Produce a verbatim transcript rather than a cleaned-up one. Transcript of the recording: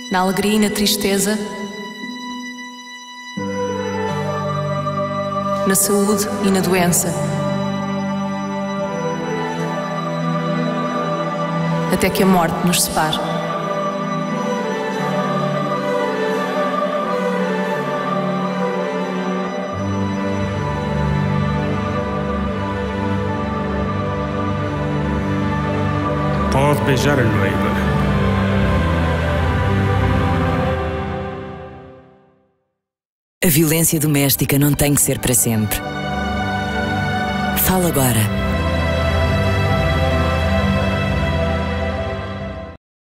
na alegria e na tristeza, na saúde e na doença, até que a morte nos separe. Pode beijar a noiva. A violência doméstica não tem que ser para sempre. Fala agora.